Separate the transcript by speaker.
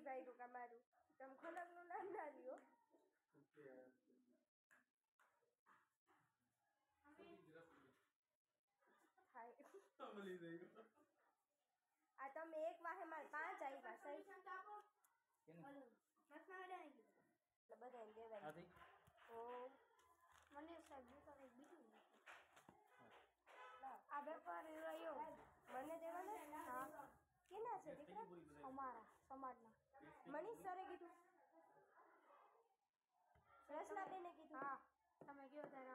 Speaker 1: ભાઈ કા મારું તમ ખોલકનું નામ ના લ્યો આ તમે એક વાહે મારે 5 આવ્યા સહી બધા દેવાય ઓ મને સાહેબ બીજું આ વેપાર રહ્યો મને દેવાના હા કેના છે દીકરા અમારા સમાજના મનીષ સરે કીધું રસના બેને કીધું હા તમે ગયો ત્યારે